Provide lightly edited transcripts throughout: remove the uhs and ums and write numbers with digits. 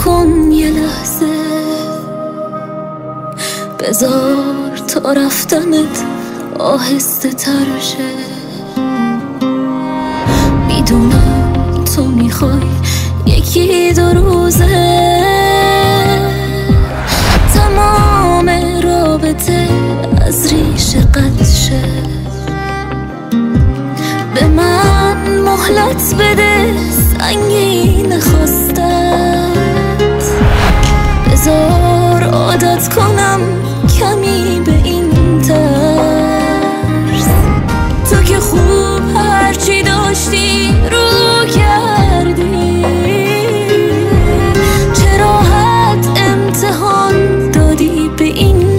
کن یه لحظه، بذار تا رفتنت آهسته تر شه. میدونم تو میخوای یکی دو روزه تمام رابطه از ریشه قطع شه. به من مهلت بده سنگین خواستت، بذار عادت کنم کمی به این ترس. تو که خوب هرچی داشتی رو کردی، چرا حد امتحان دادی به این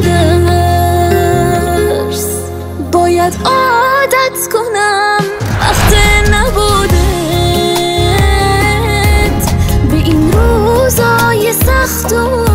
درس؟ باید عادت کنم وقت نبودت به این روزای سخت و